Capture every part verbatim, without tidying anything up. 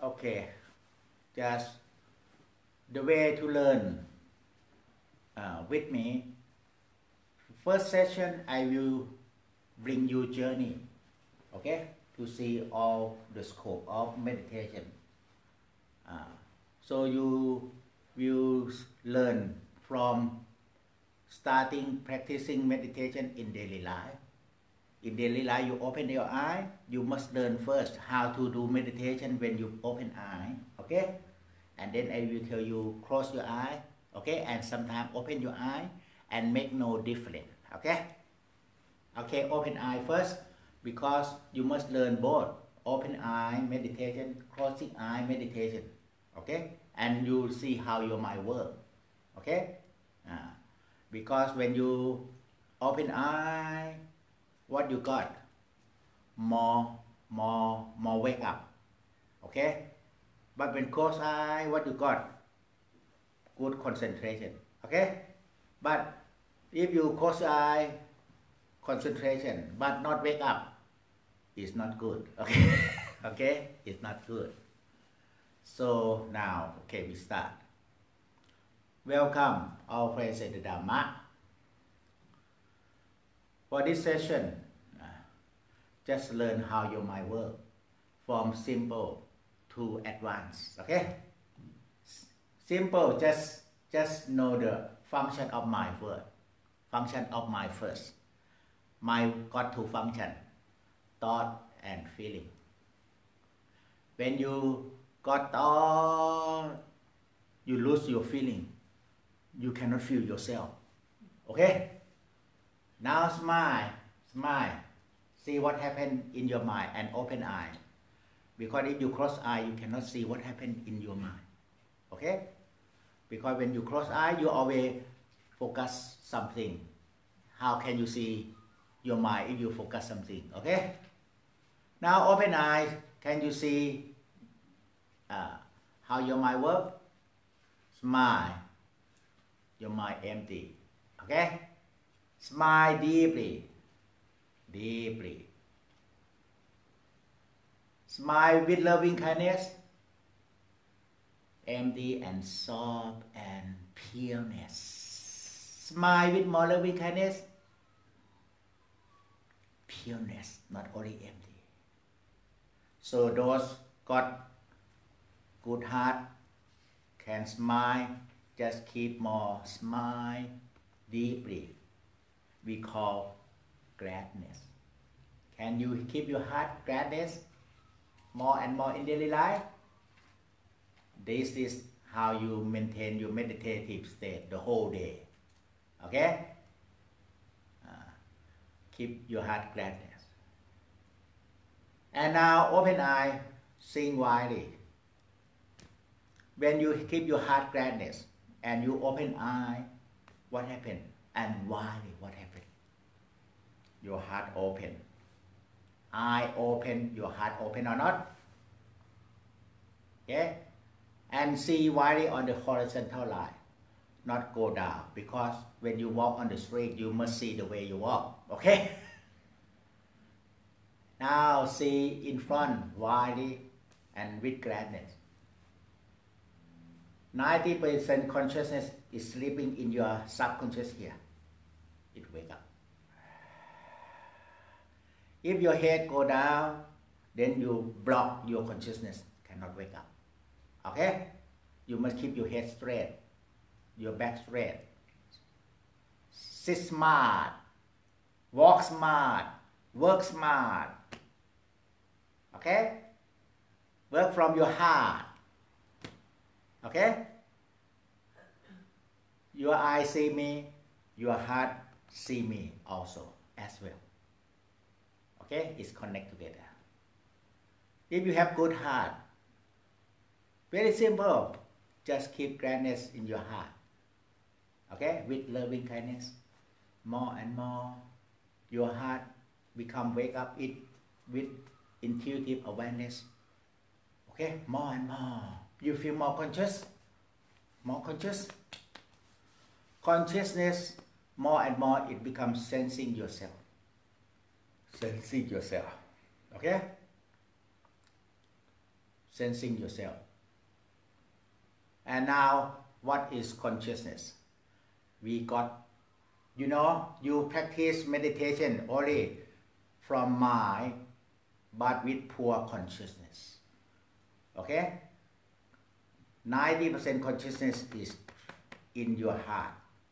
Okay, just the way to learn uh, with me. First session, I will bring you journey, okay, to see all the scope of meditation. Uh, so you will learn from starting practicing meditation in daily life. In daily life, you open your eye, you must learn first how to do meditation when you open eye, okay? And then I will tell you close your eye, okay? And sometimes open your eye and make no difference, okay? Okay, open eye first, because you must learn both open eye meditation, closing eye meditation, okay? And you'll see how your mind works, okay? Uh, because when you open eye, what you got? More, more, more wake up, okay? But when close eye, what you got? Good concentration, okay? But if you close eye, concentration, but not wake up, it's not good, okay? Okay, it's not good. So now, okay, we start. Welcome, all friends in the Dharma. For this session, uh, just learn how your mind works, from simple to advanced, okay? S simple, just, just know the function of mind first. Function of mind first. Mind got two functions, thought and feeling. When you got thought, you lose your feeling. You cannot feel yourself, okay? Now smile, smile. See what happened in your mind and open eye. Because if you close eye, you cannot see what happened in your mind, okay? Because when you close eye, you always focus something. How can you see your mind if you focus something, okay? Now open eyes, can you see uh, how your mind works? Smile, your mind empty, okay? Smile deeply, deeply. Smile with loving kindness, empty and soft and pureness. Smile with more loving kindness, pureness, not only empty. So those got good heart can smile, just keep more smile deeply. We call gladness. Can you keep your heart gladness more and more in daily life? This is how you maintain your meditative state the whole day, okay? Uh, keep your heart gladness. And now open eye, seeing widely. When you keep your heart gladness and you open eye, what happened? And widely, what happened? Your heart open. Eye open, your heart open or not? Okay? And see widely on the horizontal line, not go down, because when you walk on the street, you must see the way you walk, okay? Now see in front widely and with gladness. ninety percent consciousness is sleeping in your subconscious here. It wake up. If your head go down, then you block your consciousness, cannot wake up. Okay? You must keep your head straight, your back straight. Sit smart, walk smart, work smart. Okay? Work from your heart. Okay? Your eyes see me, your heart see me also as well. Okay? It's connected together. If you have good heart, very simple, just keep gladness in your heart. Okay? With loving kindness, more and more, your heart become wake up it with intuitive awareness. Okay? More and more. You feel more conscious? More conscious? Consciousness, more and more, it becomes sensing yourself. Sensing yourself. Okay? sensing yourself. And now, what is consciousness? We got, you know, you practice meditation only from mind, but with poor consciousness. Okay? ninety percent consciousness is in your heart.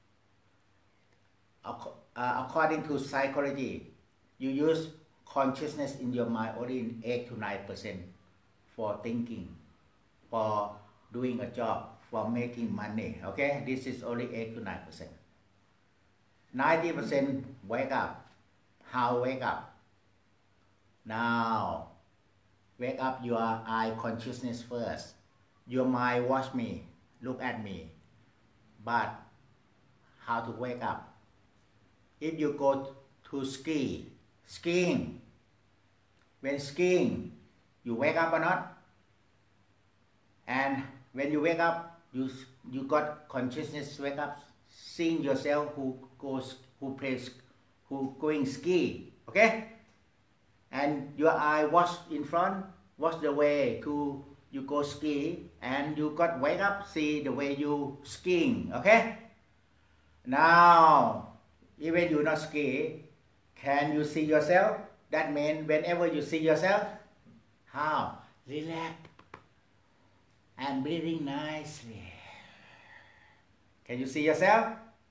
Uh, according to psychology, you use consciousness in your mind only in eight to nine percent for thinking, for doing a job, for making money. Okay, this is only eight to nine percent. ninety percent wake up. How wake up? Now, wake up your eye consciousness first. Your mind watch me, look at me. But how to wake up? If you go to ski, skiing, when skiing, you wake up or not? And when you wake up, you you got consciousness wake up, seeing yourself who goes, who plays, who going ski, okay? And your eye watch in front, watch the way to you go ski, and you got wake up, see the way you skiing, okay? Now, even you not ski, can you see yourself? That means whenever you see yourself, how? Relax and breathing nicely. Can you see yourself?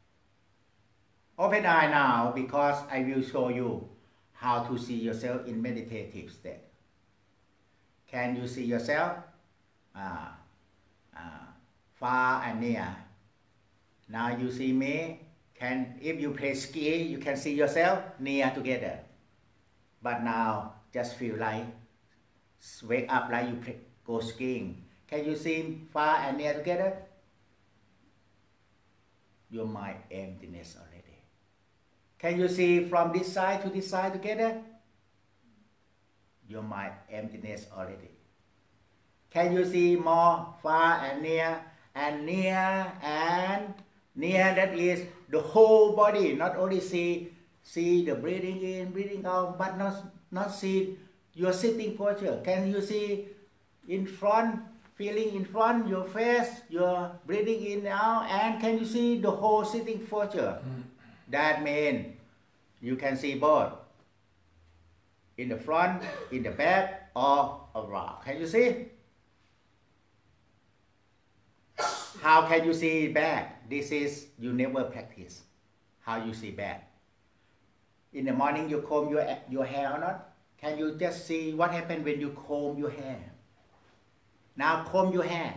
Open eye now, because I will show you how to see yourself in meditative state. Can you see yourself? Uh, uh, far and near. Now you see me. Can, if you play ski, you can see yourself near together. But now, just feel like wake up like you play, go skiing. Can you see far and near together? Your mind emptiness already. Can you see from this side to this side together? Your mind emptiness already. Can you see more far and near and near and near? That is the whole body. Not only see see the breathing in, breathing out, but not not see your sitting posture. Can you see in front, feeling in front, your face, your breathing in and out, and can you see the whole sitting posture? Mm. That means you can see both. In the front, in the back, or around. Can you see? How can you see back? This is, you never practice. How you see back? In the morning you comb your, your hair or not? Can you just see what happened when you comb your hair? Now comb your hair.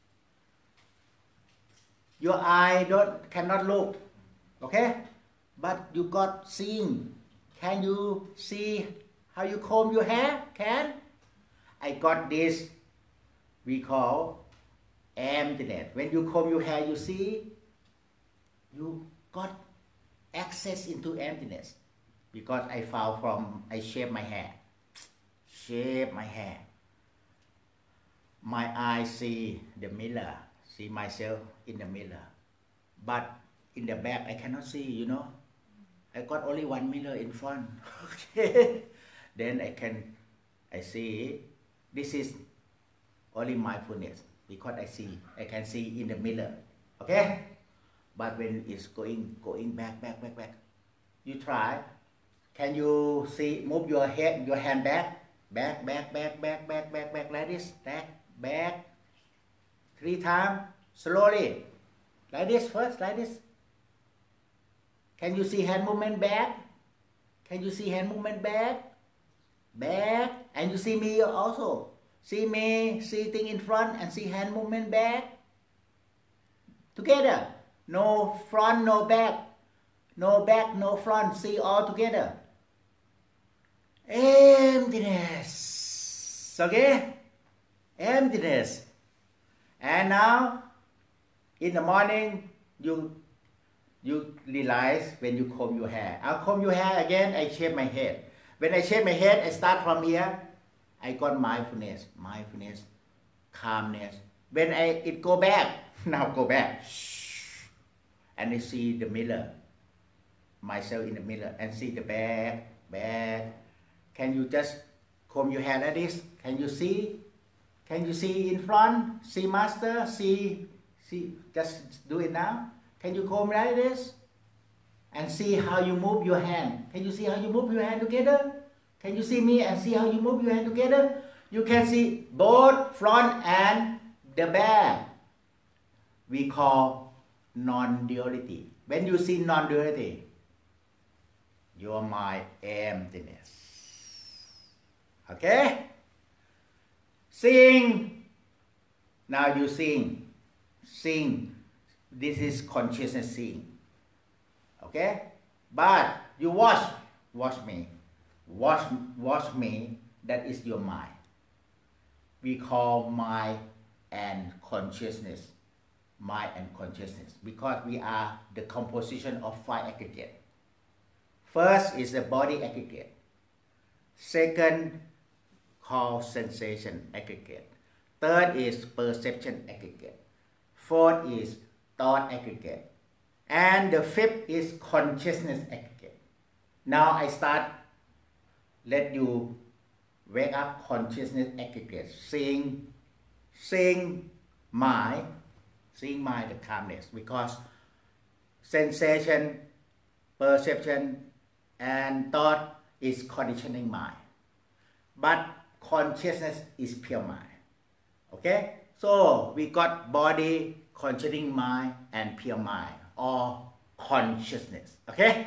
Your eye don't, cannot look. Okay? But you got seeing. Can you see how you comb your hair? Can? I got this, we call emptiness. When you comb your hair, you see, you got access into emptiness. Because I found from, I shave my hair. Shave my hair. My eyes see the mirror, see myself in the mirror. But in the back, I cannot see, you know. I got only one mirror in front. Okay. Then I can, I see, this is only mindfulness, because I see, I can see in the mirror, okay? But when it's going, going back, back, back, back, you try. Can you see, move your head, your hand back, back, back, back, back, back, back, back, like this, back, back, three times, slowly, like this first, like this. Can you see hand movement back? Can you see hand movement back? Back, and you see me also. See me sitting in front and see hand movement back. Together. No front, no back. No back, no front. See all together. Emptiness. Okay? Emptiness. And now, in the morning, you you realize when you comb your hair. I'll comb your hair again, I shave my head. When I shave my head, I start from here. I got mindfulness, mindfulness, calmness. When I it go back, now go back. Shh. And I see the mirror, myself in the mirror, and see the back, back. Can you just comb your hair like this? Can you see? Can you see in front? See master? See, see, just do it now. Can you come like this? And see how you move your hand. Can you see how you move your hand together? Can you see me and see how you move your hand together? You can see both front and the back. We call non-duality. When you see non-duality, your mind emptiness. Okay? Seeing. Now you seeing. Seeing. This is consciousness seeing. Okay? But you watch. Watch me. Watch, watch me. That is your mind. We call mind and consciousness. Mind and consciousness. Because we are the composition of five aggregates. First is the body aggregate. Second, called sensation aggregate. Third is perception aggregate. Fourth is thought aggregate. And the fifth is consciousness aggregate. Now I start, let you wake up consciousness aggregate. Seeing, seeing mind, seeing mind, the calmness. Because sensation, perception, and thought is conditioning mind. But consciousness is pure mind. Okay? So we got body, conditioning mind, and pure mind, or consciousness. Okay?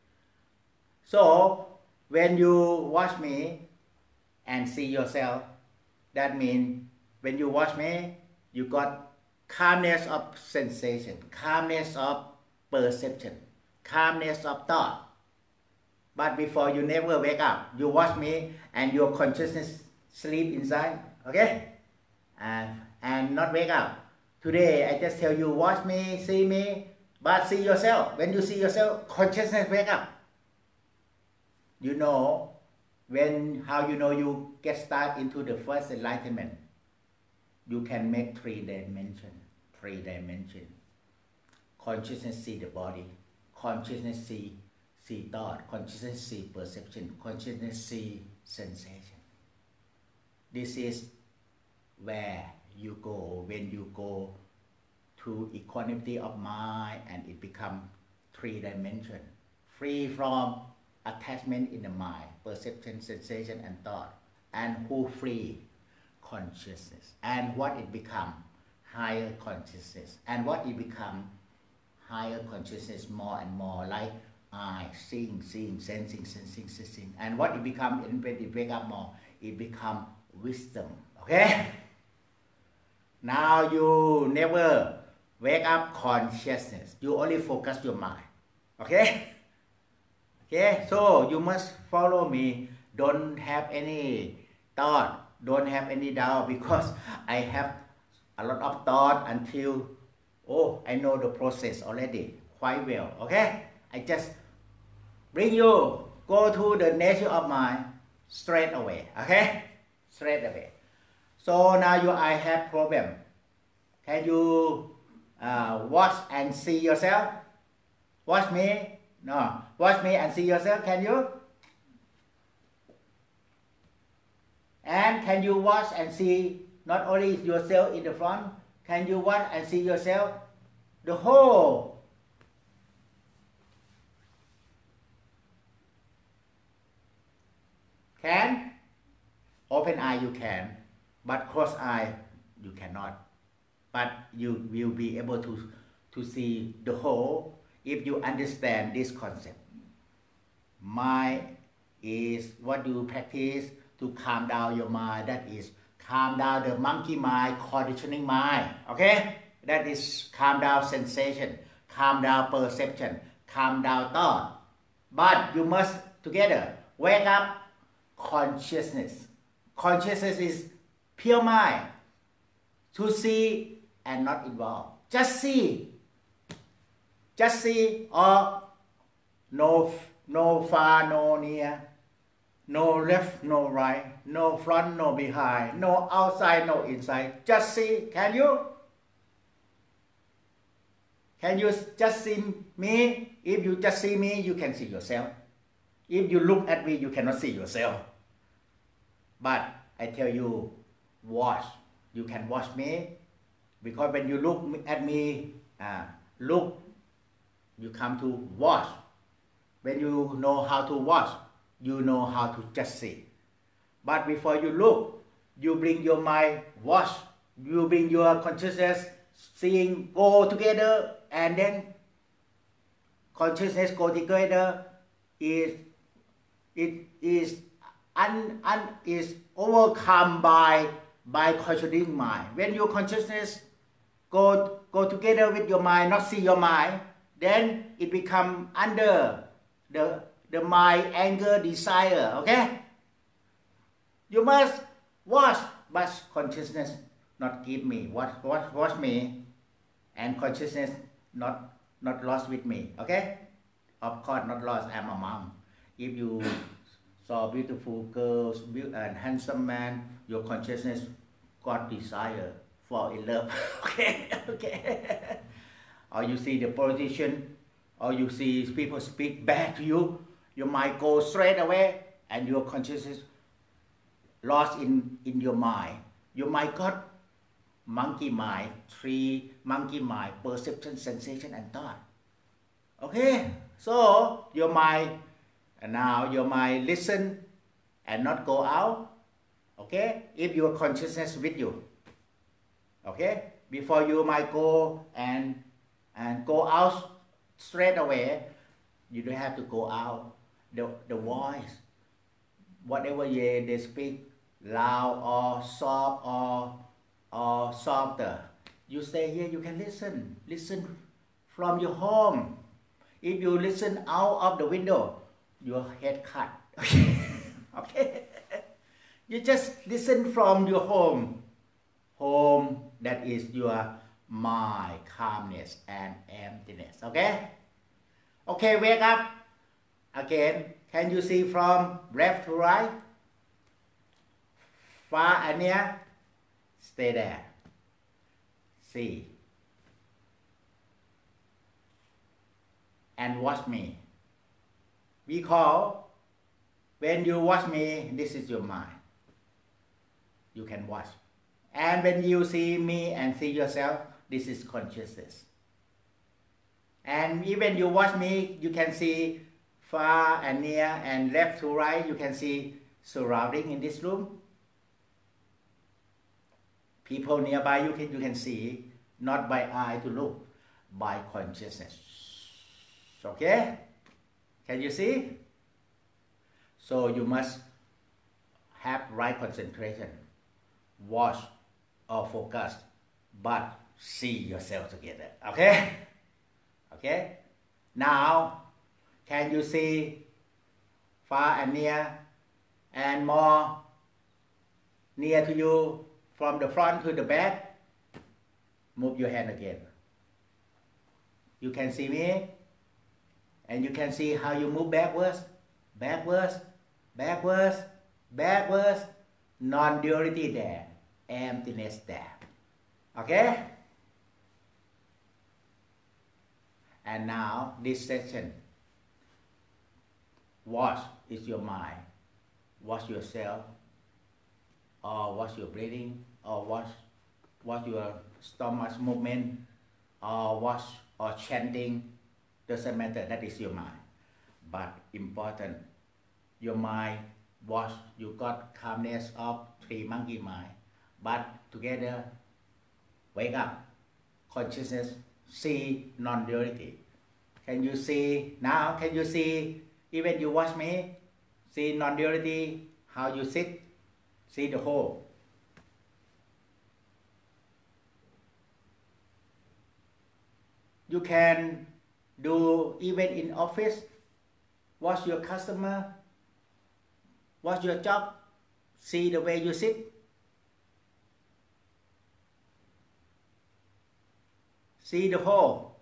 So when you watch me and see yourself, that means when you watch me, you got calmness of sensation, calmness of perception, calmness of thought. But before you never wake up, you watch me and your consciousness sleep inside, okay? And, and not wake up. Today, I just tell you, watch me, see me, but see yourself. When you see yourself, consciousness wake up. You know, when, how you know you get started into the first enlightenment, you can make three dimension, three dimension. Consciousness see the body, consciousness see see thought, consciousness see perception, consciousness see sensation. This is where you go when you go to equanimity of mind and it becomes three dimension, free from attachment in the mind, perception, sensation, and thought. And who free? Consciousness. And what it become? Higher consciousness. And what it become? Higher consciousness more and more, like eye, seeing, seeing, sensing, sensing, sensing. And what it become when it wake up more? It become wisdom. Okay? Now you never wake up consciousness. You only focus your mind. Okay? Okay? So you must follow me. Don't have any thought. Don't have any doubt, because I have a lot of thought until, oh, I know the process already quite well. Okay? I just bring you, go to the nature of mind straight away. Okay? Straight away. So now you, I have problem. Can you uh, watch and see yourself? Watch me? No. Watch me and see yourself. Can you? And can you watch and see not only yourself in the front, can you watch and see yourself the whole? Can? Open eye you can, but close eye you cannot. But you will be able to, to see the whole if you understand this concept. Mind is what you practice to calm down your mind. That is calm down the monkey mind, conditioning mind. Okay? That is calm down sensation, calm down perception, calm down thought. But you must together wake up consciousness. Consciousness is pure mind. To see and not involve. Just see. Just see, or no, no far, no near. No left, no right, no front, no behind, no outside, no inside. Just see. Can you? Can you just see me? If you just see me, you can see yourself. If you look at me, you cannot see yourself. But I tell you, watch you can watch me, because when you look at me, uh, look, you come to watch. When you know how to watch, you know how to just see. But before you look, you bring your mind watch, you bring your consciousness seeing go together, and then consciousness go together is it is un, un is overcome by by controlling mind. When your consciousness go go together with your mind, not see your mind, then it become under the the mind, anger, desire. Okay, you must watch, but consciousness not give me watch watch watch me, and consciousness not not lost with me. Okay, of course not lost. I'm a mom. If you saw beautiful girls and handsome man, your consciousness got desire, fall in love. Okay, okay. Or you see the politician, or you see people speak bad to you, your mind goes straight away, and your consciousness lost in in your mind. Your mind got monkey mind, three monkey mind: perception, sensation, and thought. Okay, so your mind, and now your mind listen and not go out. Okay, if your consciousness with you. Okay, before you might go and and go out straight away, you don't have to go out. The the voice, whatever they, they speak, loud or soft or or softer, you stay here. You can listen. Listen from your home. If you listen out of the window, your head cut. Okay, okay. You just listen from your home. Home, that is your mind, calmness and emptiness. Okay? Okay, wake up. Again, can you see from left to right? Far and near? Stay there. See. And watch me. Because when you watch me, this is your mind. You can watch. And when you see me and see yourself, this is consciousness. And even you watch me, you can see far and near and left to right. You can see surrounding in this room. People nearby you can, you can see, not by eye to look, by consciousness. Okay? Can you see? So you must have right concentration. Watch or focus, but see yourself together. Okay? Okay? Now, can you see far and near and more near to you from the front to the back? Move your hand again. You can see me, and you can see how you move backwards, backwards, backwards, backwards. Non-duality there, emptiness there. Okay? And now this session, watch is your mind. Watch yourself, or watch your breathing, or watch watch your stomach movement, or watch or chanting. Doesn't matter. That is your mind. But important, your mind. Watch, you got calmness of three monkey mind, but together, wake up, consciousness, see non-duality. Can you see now? Can you see, even you watch me, see non-duality, how you sit, see the whole. You can do even in office, watch your customer, watch your job, see the way you sit. See the whole.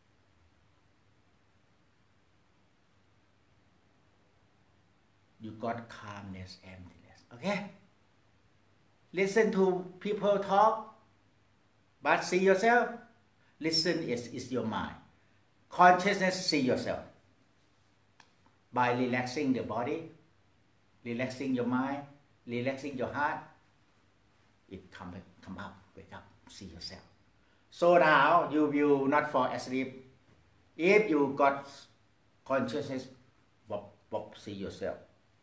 You got calmness, emptiness. Okay? Listen to people talk, but see yourself. Listen is, is your mind. Consciousness, see yourself. By relaxing the body, relaxing your mind, relaxing your heart. it come, come up, wake up, see yourself. So now you will not fall asleep. If you got consciousness, wop, wop, see yourself.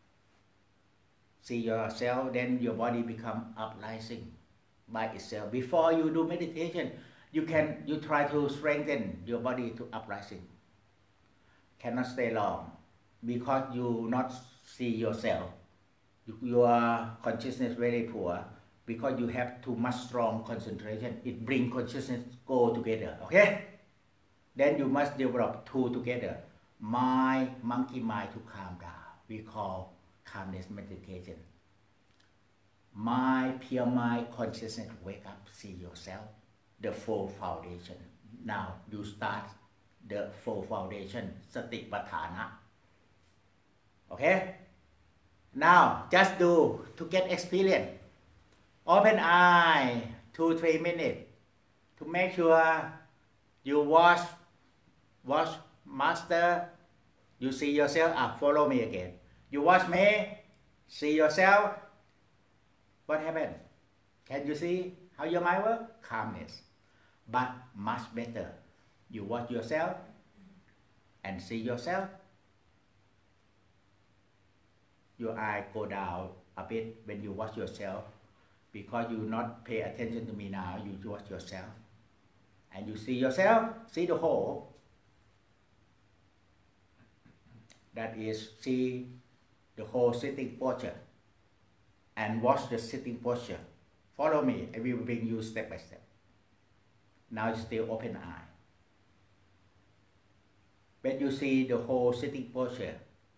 See yourself, then your body become uprising by itself. Before you do meditation, you can you try to strengthen your body to uprising. Cannot stay long because you not see yourself. Your consciousness very poor because you have too much strong concentration. It bring consciousness go together. Okay? Then you must develop two together. Mind, monkey mind to calm down. We call calmness meditation. Mind, pure mind, consciousness, wake up, see yourself. The full foundation. Now you start the full foundation, Satipatthana. Okay? Now just do to get experience. Open eye, two, three minutes to make sure you watch, watch master, you see yourself, ah, follow me again. You watch me, see yourself, what happened? Can you see how your mind works? Calmness. But much better, you watch yourself and see yourself. Your eye go down a bit when you watch yourself because you not pay attention to me now, you watch yourself. And you see yourself, see the whole. That is, see the whole sitting posture and watch the sitting posture. Follow me, I will bring you step by step. Now still open eye. When you see the whole sitting posture,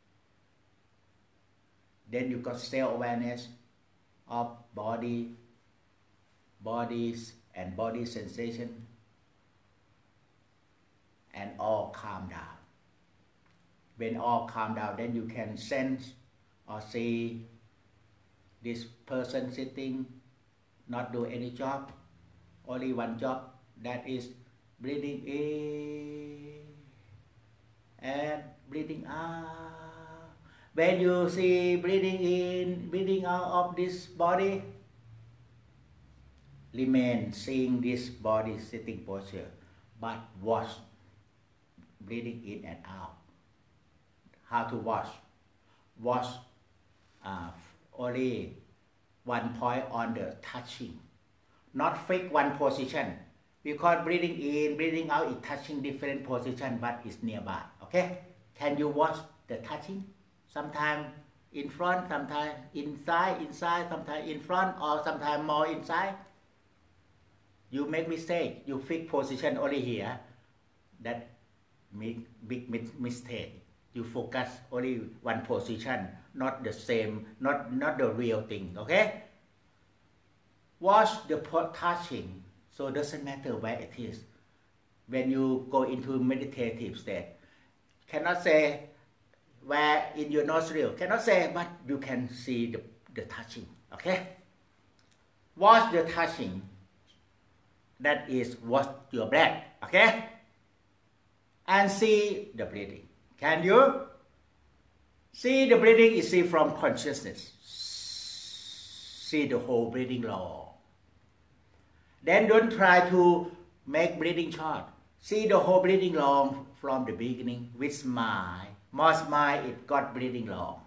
then you got self-awareness of body, bodies and body sensation, and all calm down. When all calm down, then you can sense or see this person sitting, not do any job, only one job, that is breathing in and breathing out. When you see breathing in, breathing out of this body, remain seeing this body sitting posture, but watch breathing in and out. How to watch? Watch uh, only one point on the touching, not fix one position. Because breathing in, breathing out is touching different position, but it's nearby. Okay? Can you watch the touching? Sometimes in front, sometimes inside, inside, sometimes in front, or sometimes more inside. You make mistake. You fix position only here. That make big mistake. You focus only one position, not the same, not not the real thing. Okay? Watch the touching. So it doesn't matter where it is. When you go into meditative state, cannot say where in your nostril, cannot say, but you can see the, the touching. Okay? Watch the touching. That is watch your breath. Okay? And see the breathing. Can you? See the breathing is see from consciousness. See the whole breathing law. Then don't try to make breathing short. See the whole breathing long from the beginning with smile. More smile, it got breathing long.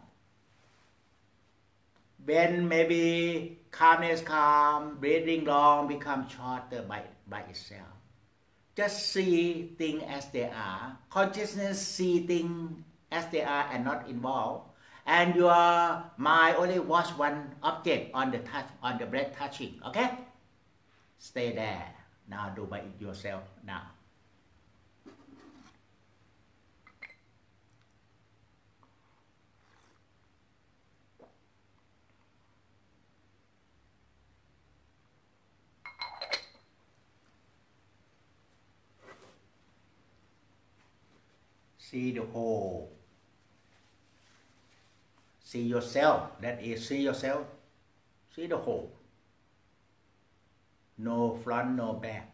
When maybe calmness calm, breathing long become shorter by, by itself. Just see things as they are. Consciousness see things as they are and not involved. And your mind only watch one object on the touch, on the breath touching. Okay? Stay there. Now do by it yourself now. See the whole. See yourself. That is, see yourself. See the whole. No front, no back.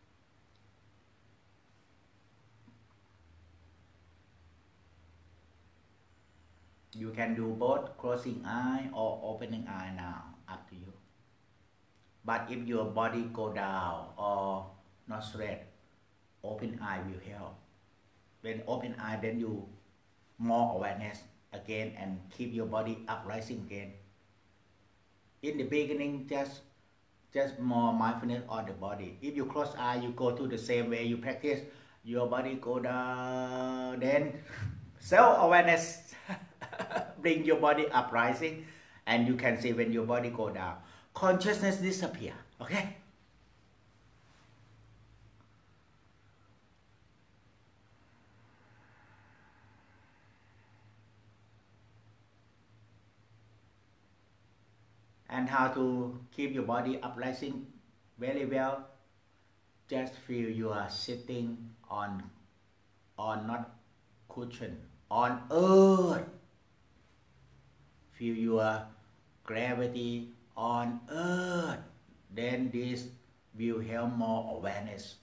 You can do both closing eye or opening eye now, up to you. But if your body go down or not straight, open eye will help. When open eye, then you more awareness again and keep your body up rising again. In the beginning, just just more mindfulness on the body. If you close eye, you go to the same way you practice, your body go down, then self-awareness bring your body up rising, and you can see when your body go down. Consciousness disappear, okay? And how to keep your body uprising very well? Just feel you are sitting on, on not cushion, on earth. Feel your gravity on earth. Then this will help more awareness.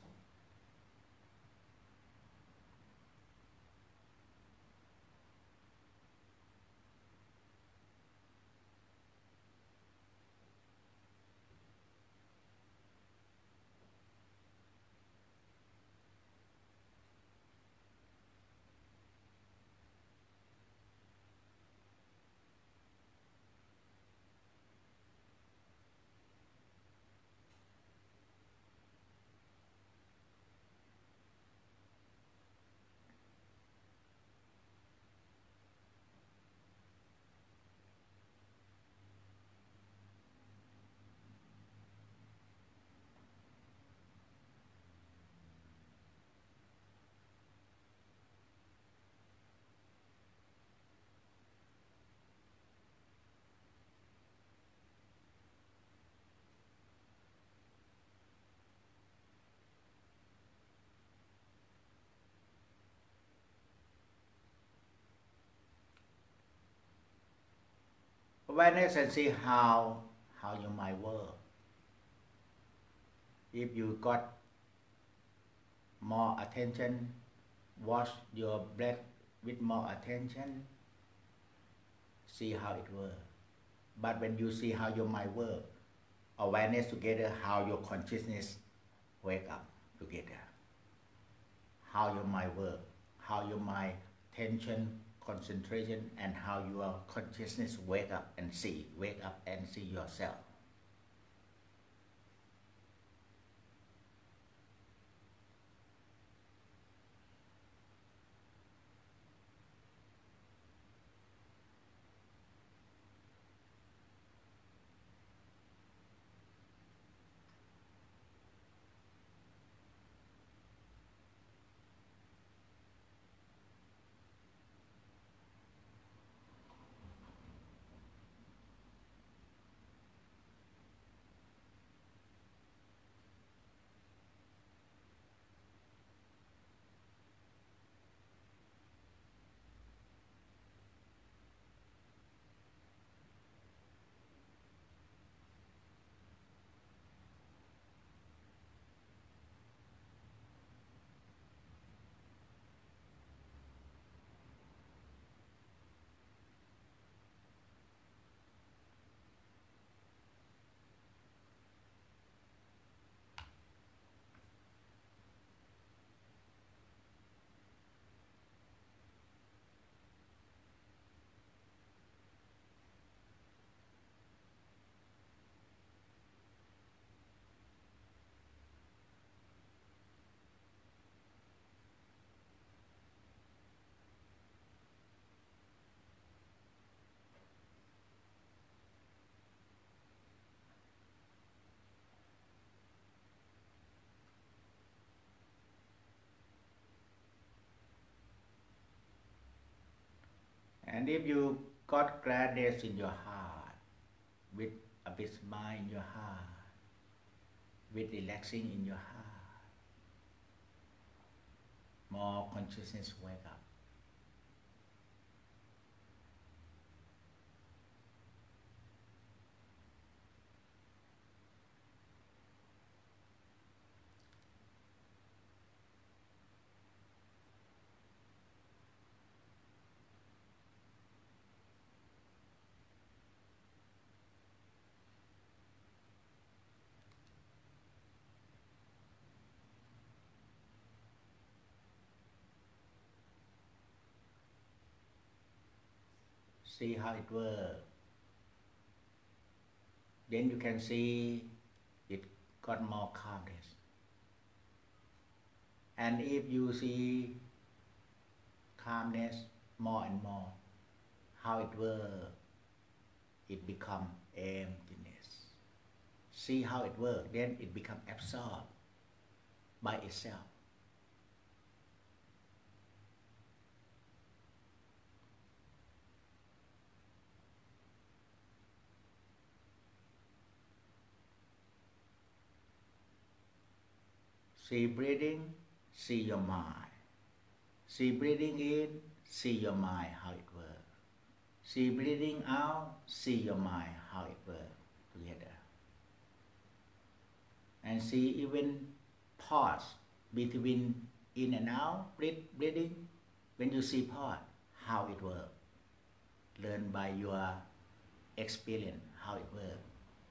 Awareness and see how, how your mind works. If you got more attention, watch your breath with more attention, see how it works. But when you see how your mind works, awareness together, how your consciousness wake up together. How your mind works, how your mind tension, concentration, and how your consciousness wake up and see, wake up and see yourself. And if you got gladness in your heart, with a bit smile in your heart, with relaxing in your heart, more consciousness wake up. See how it works. Then you can see it got more calmness. And if you see calmness more and more, how it works, it become emptiness. See how it works, then it become absorbed by itself. See breathing, see your mind. See breathing in, see your mind how it works. See breathing out, see your mind how it works together. And see even pause between in and out, breath, breathing. When you see pause, how it works. Learn by your experience how it works.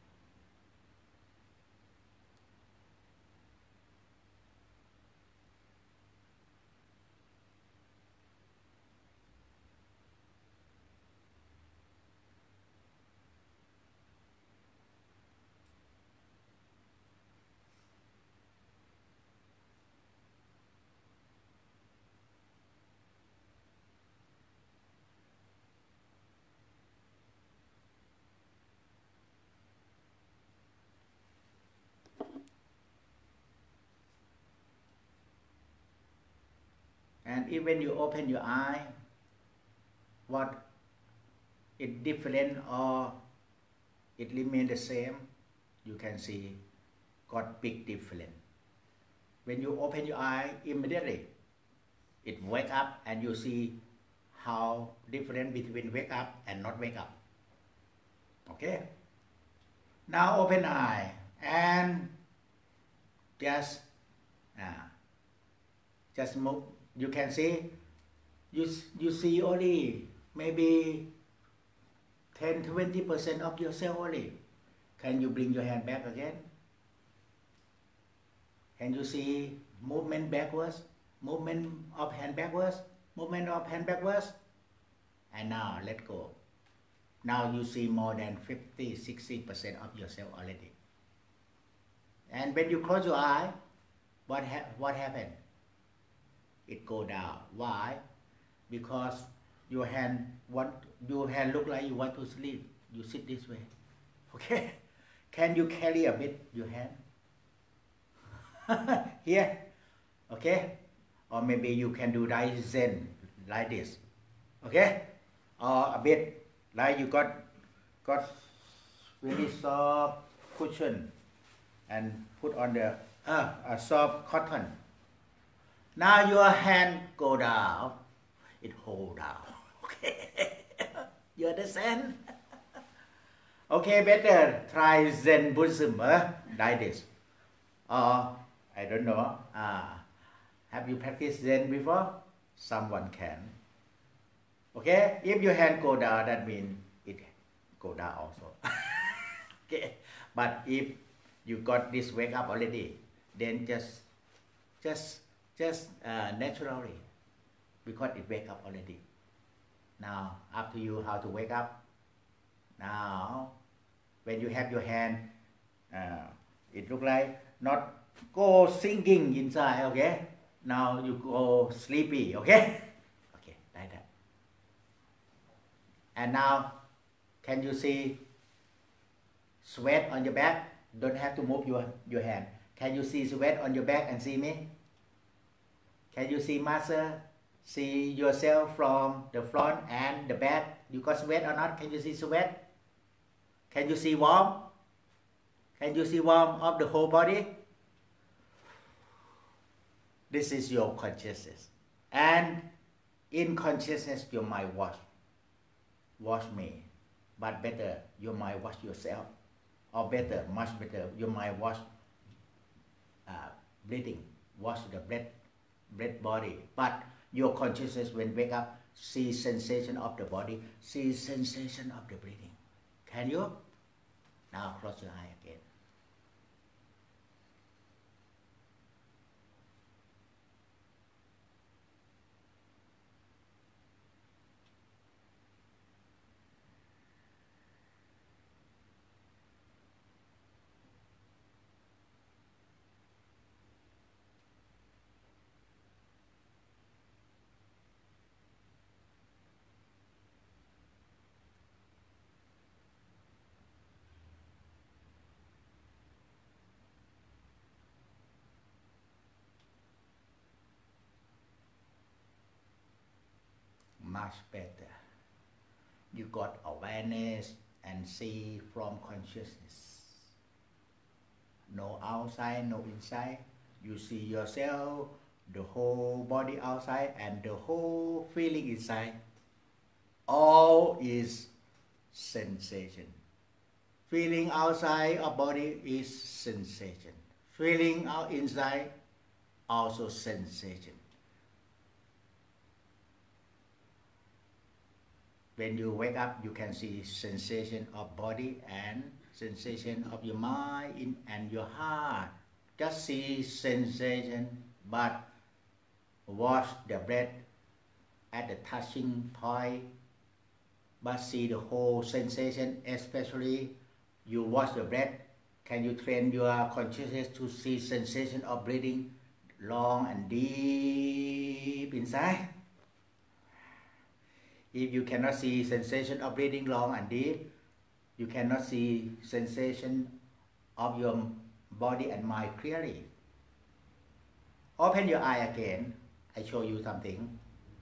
And even you open your eye, what it different or it remain the same, you can see got big difference. When you open your eye, immediately it wake up and you see how different between wake up and not wake up. Okay? Now open eye and just uh, just move. You can see, you, you see only maybe ten to twenty percent of yourself only. Can you bring your hand back again? Can you see movement backwards? Movement of hand backwards? Movement of hand backwards? And now let go. Now you see more than fifty to sixty percent of yourself already. And when you close your eye, what, ha what happened? It go down. Why? Because your hand want your hand look like you want to sleep. You sit this way. Okay? Can you carry a bit your hand? Here. Okay? Or maybe you can do like Zen, like this. Okay? Or a bit like you got got really soft cushion and put on the uh, a soft cotton. Now your hand go down, it hold down. Okay, you understand? Okay, better try Zen Buddhism, uh, like this. Or I don't know. Uh, have you practiced Zen before? Someone can. Okay, if your hand go down, that means it go down also. Okay, but if you got this wake up already, then just, just. Just uh, naturally, because it wake up already. Now, up to you how to wake up. Now, when you have your hand, uh, it look like not go sinking inside, okay? Now you go sleepy, okay? Okay, like that. And now, can you see sweat on your back? Don't have to move your, your hand. Can you see sweat on your back and see me? Can you see Master? See yourself from the front and the back? You got sweat or not? Can you see sweat? Can you see warm? Can you see warm of the whole body? This is your consciousness. And in consciousness, your mind watch. Watch me. But better, your mind watch yourself. Or better, much better, your mind watch uh, breathing. Watch the breath. breath body, but your consciousness when wake up, see sensation of the body, see sensation of the breathing. Can you? Now close your eye again. much better. You got awareness and see from consciousness. No outside, no inside. You see yourself, the whole body outside and the whole feeling inside. All is sensation. Feeling outside of body is sensation. Feeling out inside, also sensation. When you wake up, you can see sensation of body and sensation of your mind in, and your heart. Just see sensation, but watch the breath at the touching point, but see the whole sensation, especially you watch the breath. Can you train your consciousness to see sensation of breathing long and deep inside? If you cannot see sensation of breathing long and deep, you cannot see sensation of your body and mind clearly. Open your eye again. I show you something.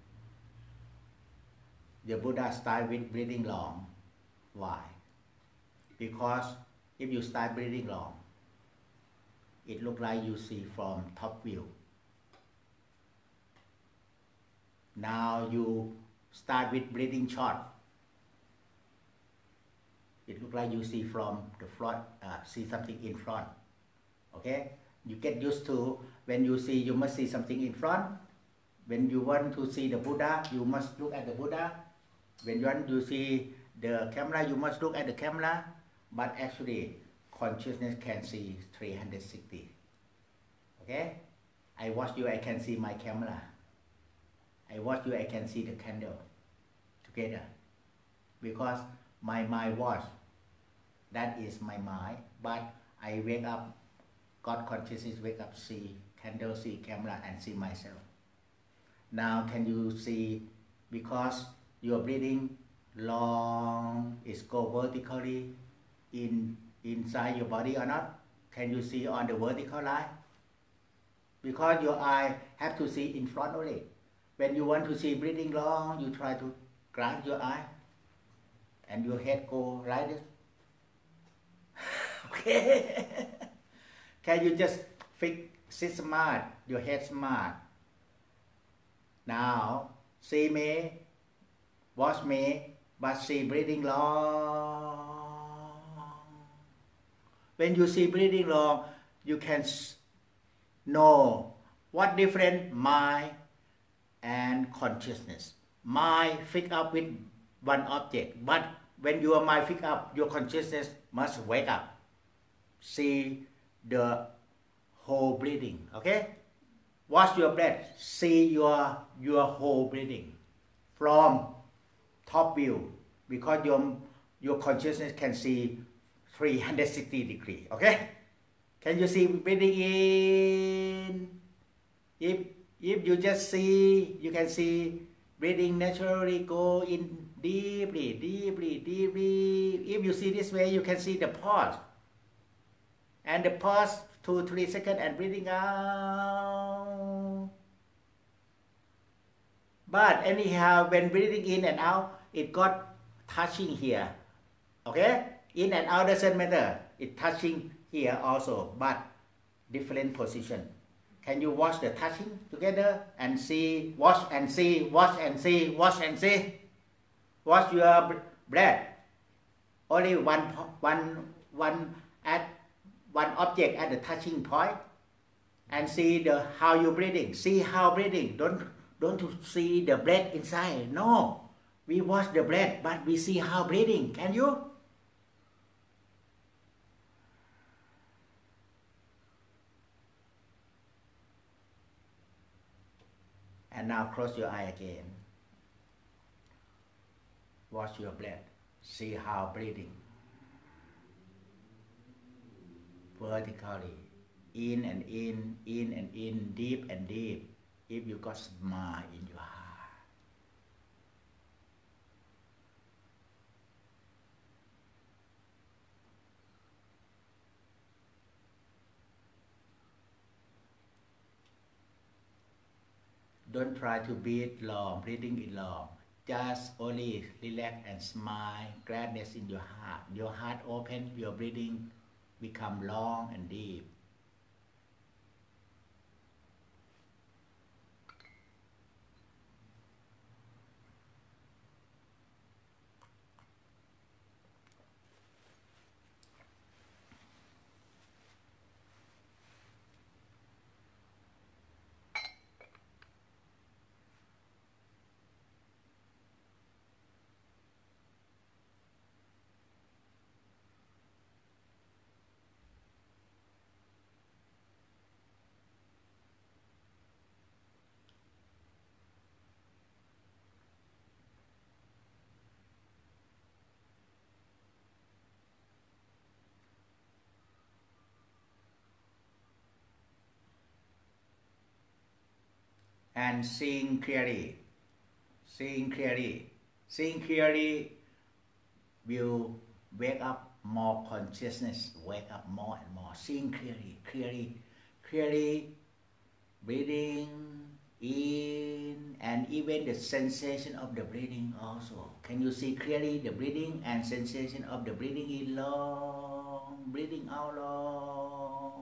The Buddha started with breathing long. Why? Because if you start breathing long, it looks like you see from top view. Now you start with breathing short. It looks like you see from the front, uh, see something in front. Okay? You get used to when you see, you must see something in front. When you want to see the Buddha, you must look at the Buddha. When you want to see the camera, you must look at the camera. But actually, consciousness can see three hundred sixty. Okay? I watch you, I can see my camera. I watch you, I can see the candle together. Because my mind watch, that is my mind. But I wake up, God consciousness wake up, see candle, see camera, and see myself. Now can you see, because your breathing long is go vertically in inside your body or not? Can you see on the vertical line? Because your eye have to see in front only. When you want to see breathing long, you try to close your eye and your head go like this. Okay. Can you just fix, sit smart, your head smart? Now, see me, watch me, but see breathing long. When you see breathing long, you can know what different mind and consciousness. Mind fix up with one object, but when your mind fix up, your consciousness must wake up. See the whole breathing, okay? Watch your breath, see your, your whole breathing from top view, because your, your consciousness can see three hundred sixty degrees, okay? Can you see breathing in? If, if you just see, you can see breathing naturally go in deeply, deeply, deeply. If you see this way, you can see the pause. And the pause, two, three seconds, and breathing out. But anyhow, when breathing in and out, it got touching here. Okay? In and out doesn't matter. It touching here also, but different position. Can you watch the touching together and see, watch and see, watch and see, watch and see? Watch your breath. Only one, one, one at one object at the touching point, and see the how you breathing. See how breathing. Don't don't see the breath inside. No, we watch the breath, but we see how breathing. Can you? And now close your eye again. Watch your breath. See how breathing. Vertically, in and in, in and in, deep and deep, if you got smile in your heart. Don't try to breathe long, breathing in long. just only relax and smile, gladness in your heart. Your heart open, your breathing become long and deep. And seeing clearly, seeing clearly, seeing clearly will wake up more consciousness, wake up more and more, seeing clearly, clearly, clearly, breathing in, and even the sensation of the breathing also. Can you see clearly the breathing and sensation of the breathing in long, breathing out long?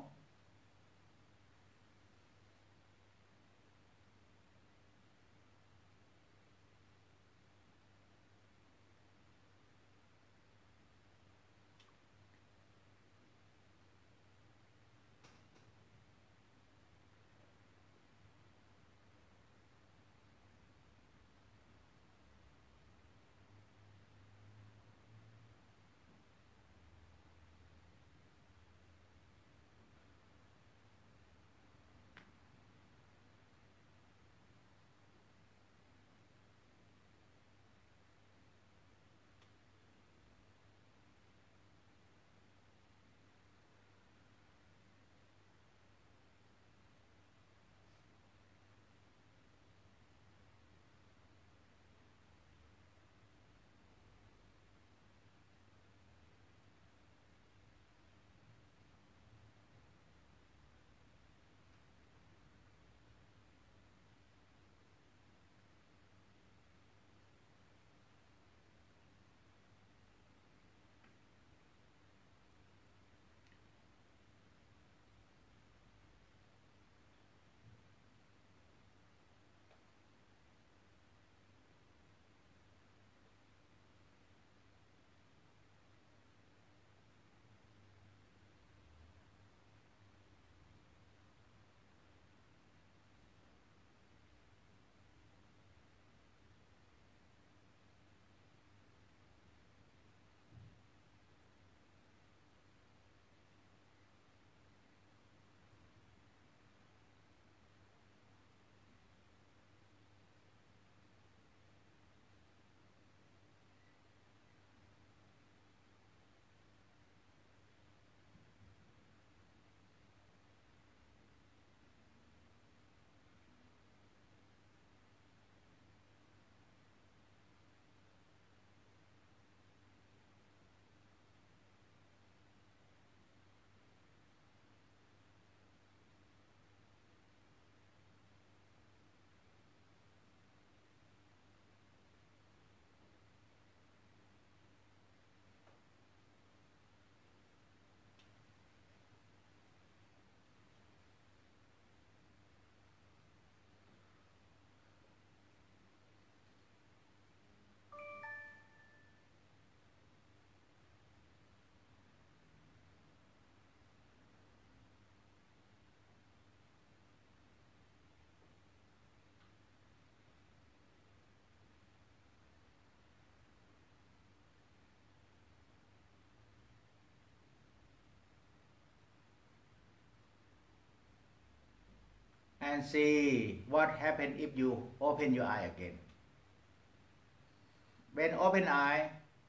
And see what happens if you open your eye again. When open eye,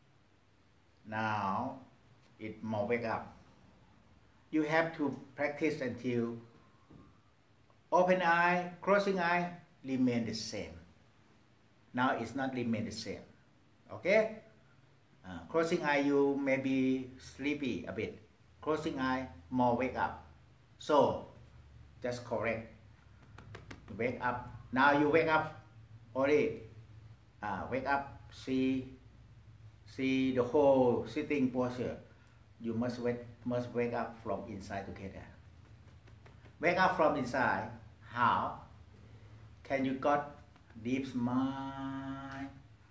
now it more wake up. You have to practice until open eye, closing eye remain the same. Now it's not remain the same. Okay? Uh, closing eye you may be sleepy a bit. Closing eye more wake up. So just correct. Wake up. Now you wake up already. uh, wake up, see, see the whole sitting posture. You must wake, must wake up from inside together. Wake up from inside. How? Can you got deep smile?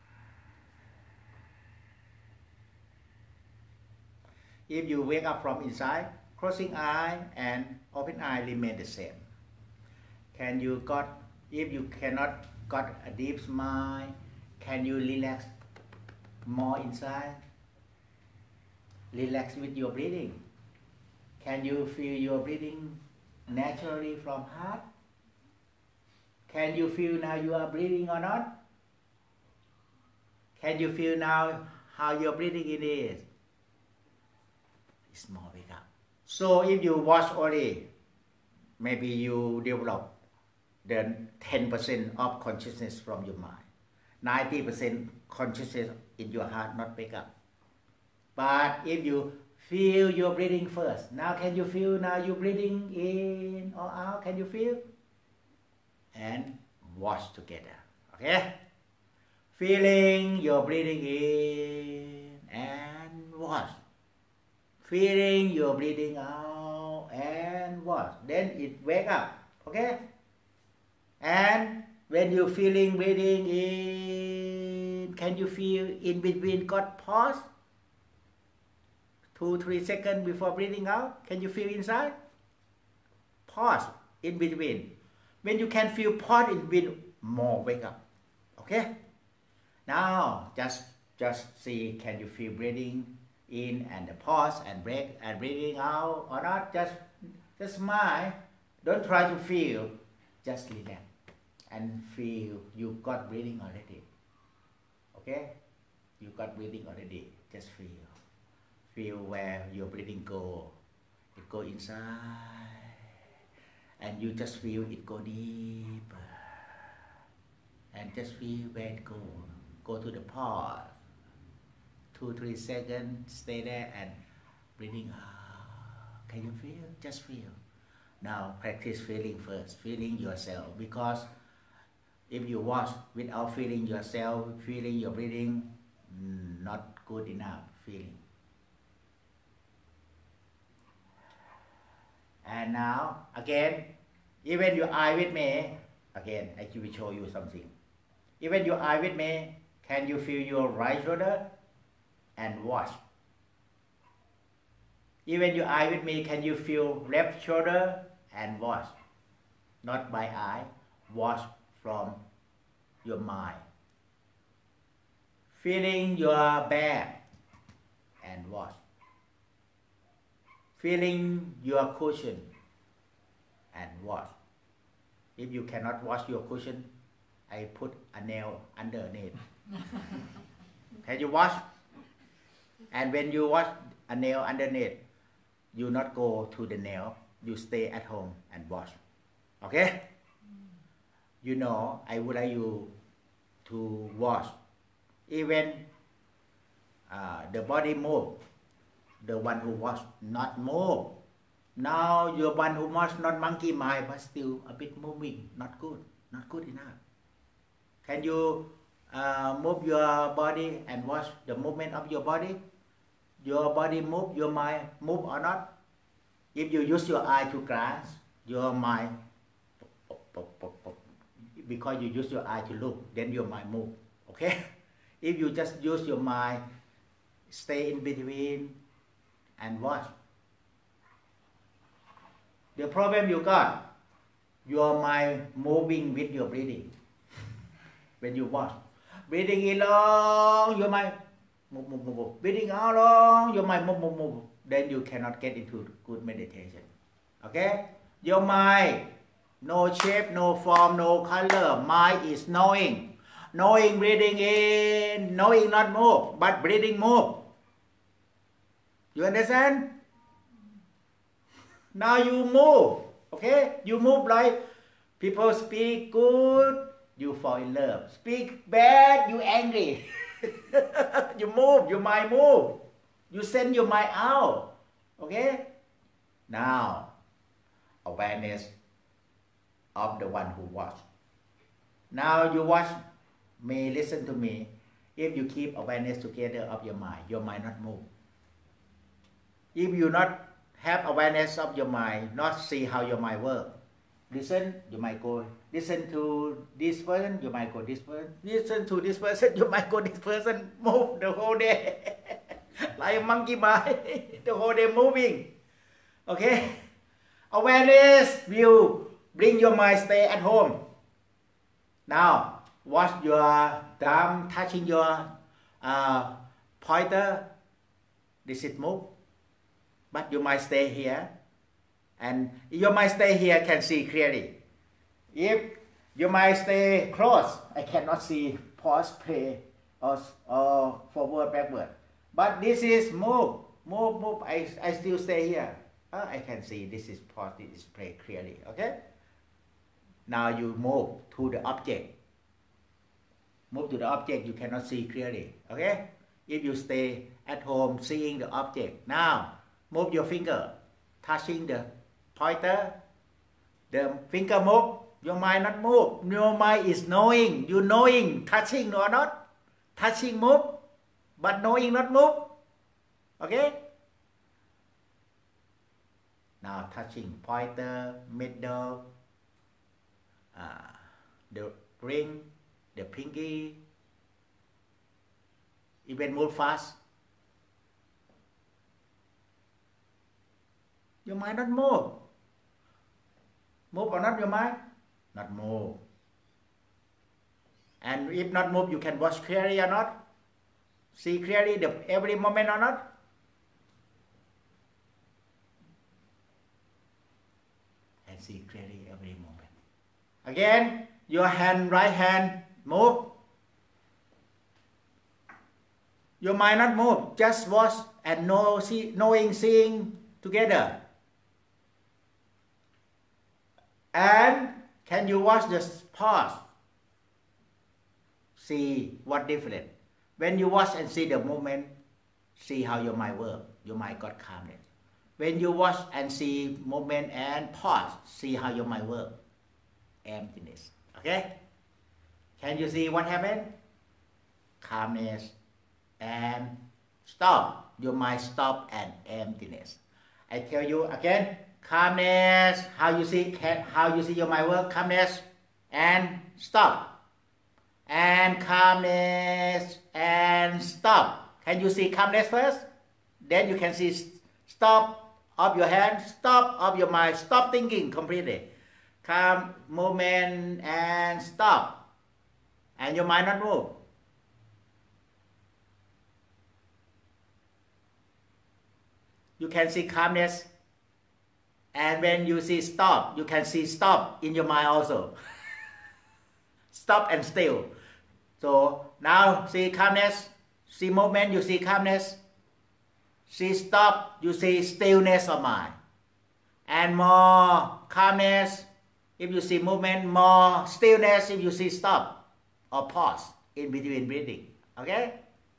If you wake up from inside, closing eye and open eye remain the same. Can you got, if you cannot got a deep smile, can you relax more inside? Relax with your breathing. Can you feel your breathing naturally from heart? Can you feel now you are breathing or not? Can you feel now how your breathing it is? It's more wake up. So if you watch only, maybe you develop the ten percent of consciousness from your mind. ninety percent consciousness in your heart not wake up. But if you feel your breathing first, now can you feel now you breathing in or out? Can you feel? And watch together. Okay? Feeling your breathing in and watch. Feeling your breathing out and watch. Then it wake up. Okay? And when you feeling breathing in, can you feel in between got pause? Two, three seconds before breathing out. Can you feel inside? Pause in between. When you can feel pause in between, more wake up. Okay? Now just just see, can you feel breathing in and the pause and break and breathing out or not? Just just smile. Don't try to feel. Just relax and feel you got breathing already. Okay? You got breathing already. Just feel. Feel where your breathing go. It go inside. And you just feel it go deeper. And just feel where it go. Go to the pause. Two, three seconds. Stay there and breathing out. Can you feel? Just feel. Now practice feeling first. Feeling yourself. Because if you watch without feeling yourself, feeling your breathing, not good enough feeling. And now, again, even your eye with me, again, I will show you something. Even your eye with me, can you feel your right shoulder and watch? Even your eye with me, can you feel left shoulder and watch? Not by eye, watch from your mind. Feeling your back and watch. Feeling your cushion and watch. If you cannot watch your cushion, I put a nail underneath. Can you watch? And when you watch a nail underneath, you not go to the nail, you stay at home and watch. Okay? You know, I would like you to watch. Even uh, the body move. The one who watch not move. Now your one who watch not monkey mind, but still a bit moving. Not good. Not good enough. Can you uh, move your body and watch the movement of your body? Your body move, your mind move or not? If you use your eye to glance, your mind, because you use your eye to look, then your mind move. Okay? If you just use your mind, stay in between, and watch. The problem you got, your mind moving with your breathing. When you watch, breathing in long, your mind move, move, move, move. Breathing out long, your mind move, move, move. Then you cannot get into good meditation. Okay? Your mind, no shape, no form, no color. Mind is knowing. Knowing breathing in, knowing not move, but breathing move. You understand? Now you move, okay? You move like people speak good, you fall in love. Speak bad, you angry. You move, your mind move. You send your mind out, okay? Now, awareness of the one who watch. Now you watch may listen to me. If you keep awareness together of your mind, your mind not move. If you not have awareness of your mind, not see how your mind work, listen, you might go, listen to this person, you might go this person, listen to this person, you might go this person, move the whole day, like a monkey mind, the whole day moving, okay? Awareness will bring your mind stay at home. Now, watch your thumb touching your uh, pointer, this is move, but you might stay here. And your mind stay here can see clearly. If your mind stay close, I cannot see pause, play, or, or forward, backward. But this is move, move, move. I, I still stay here. Uh, I can see this is pause, this is play clearly. Okay. Now you move to the object. Move to the object you cannot see clearly. Okay. If you stay at home seeing the object, now move your finger, touching the pointer, the finger move, your mind not move. Your mind is knowing, you knowing, touching or not. Touching move, but knowing not move. Okay? Now touching pointer, middle, uh, the ring, the pinky, even move fast. Your mind not move. Move or not your mind? Not move. And if not move, you can watch clearly or not? See clearly the every moment or not? And see clearly every moment. Again, your hand, right hand, move. Your mind not move. Just watch and know, see, knowing, seeing together. And can you watch the pause? See what different. When you watch and see the movement, see how your mind work. Your mind got calmness. When you watch and see movement and pause, see how your mind work. Emptiness. Okay? Can you see what happened? Calmness and stop. Your mind stop and emptiness. I tell you again. Calmness, how you see how you see your mind work, calmness and stop. And calmness and stop. Can you see calmness first? Then you can see stop of your hand, stop of your mind, stop thinking completely. Calm, movement and stop. And your mind not move. You can see calmness. And when you see stop, you can see stop in your mind also. Stop and still. So now see calmness, see movement, you see calmness. See stop, you see stillness of mind. And more calmness, if you see movement, more stillness if you see stop or pause in between breathing. Okay?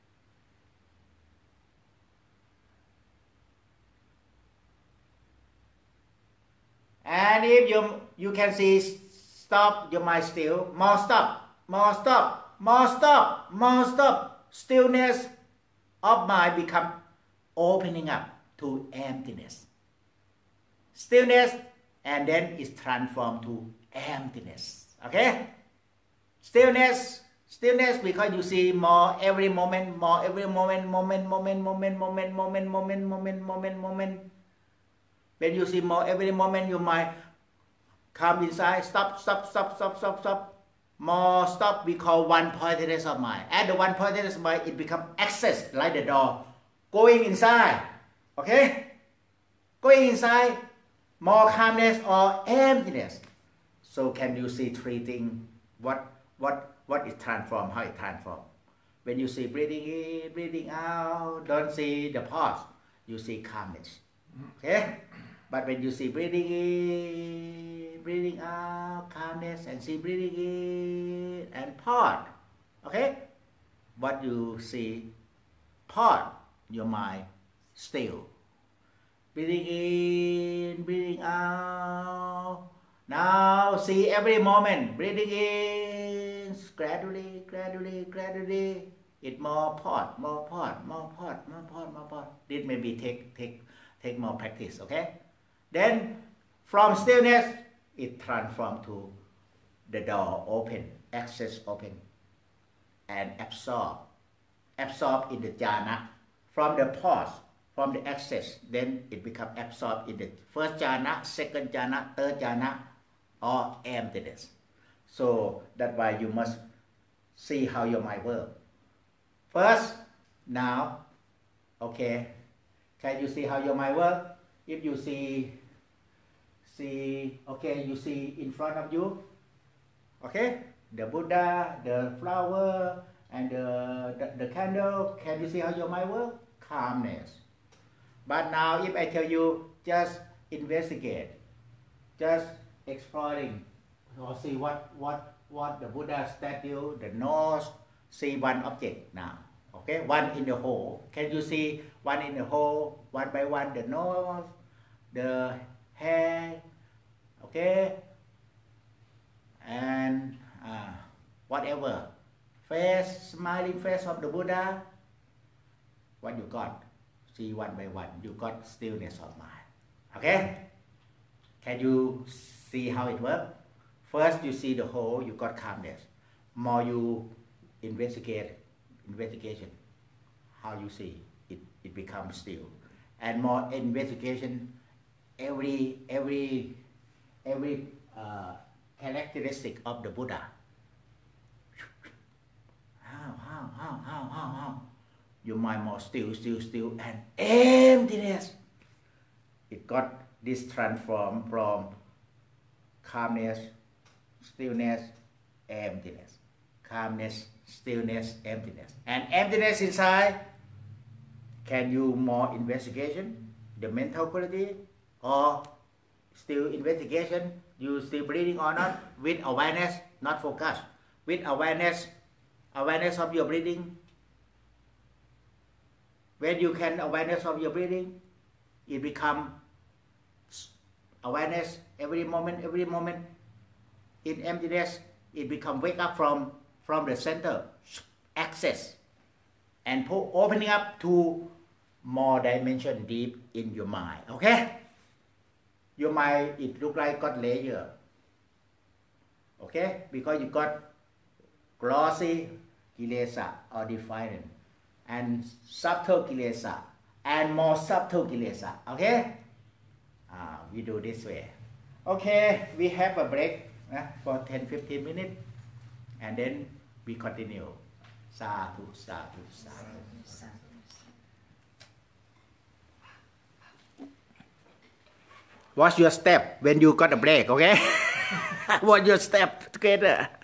And if you, you can see stop, your mind still, more stop, more stop, more stop, more stop. Stillness of mind become opening up to emptiness. Stillness and then it's transformed to emptiness. Okay? Stillness, stillness because you see more every moment, more every moment, moment, moment, moment, moment, moment, moment, moment, moment, moment. When you see more every moment, you might come inside, stop, stop, stop, stop, stop, stop. More stop, we call one-pointedness of mind. At the one-pointedness of mind, it becomes access, like the door. Going inside, okay? Going inside, more calmness or emptiness. So can you see three things? What, what, what is transformed, how it transformed? When you see breathing in, breathing out, don't see the pause. You see calmness, okay? But when you see breathing in, breathing out, calmness, and see breathing in and pause, okay? What you see, pause, your mind still. Breathing in, breathing out. Now see every moment, breathing in, gradually, gradually, gradually. It more pot, more pot, more pot, more pot, more pot. This maybe take take take more practice, okay? Then from stillness, it transforms to the door open, access open, and absorb, absorb in the jhana. From the pause, from the access, then it becomes absorbed in the first jhana, second jhana, third jhana, or emptiness. So that's why you must see how your mind works. First, now, okay, can you see how your mind works? If you see, see, okay, you see in front of you, okay, the Buddha, the flower, and the, the, the candle, can you see how your mind works? Calmness. But now if I tell you, just investigate, just exploring, or see what, what, what the Buddha statue, the nose, see one object now, okay, one in the whole. Can you see one in the whole, one by one, the nose, the hair, okay, and uh, whatever, face, smiling face of the Buddha, what you got, see one by one, you got stillness of mind, okay? Can you see how it works? First you see the whole, you got calmness. More you investigate, investigation, how you see, it, it becomes still. And more investigation, every, every, every uh, characteristic of the Buddha. How, how, how, how, how, how? Your mind more still, still, still, and emptiness. It got this transform from calmness, stillness, emptiness. Calmness, stillness, emptiness. And emptiness inside, can you more investigation, the mental quality, or still investigation, you still breathing or not, with awareness, not focus. With awareness, awareness of your breathing. When you can awareness of your breathing, it become awareness every moment, every moment. In emptiness, it become wake up from, from the center, access, and opening up to more dimension deep in your mind, okay? Your mind, it look like got layer, okay? Because you got glossy kilesa or defiant, and subtle kilesa, and more subtle kilesa, okay? Uh, we do this way. Okay, we have a break uh, for ten to fifteen minutes, and then we continue. Sadhu, sadhu, sadhu. What's your step when you got a break, okay? What's your step together?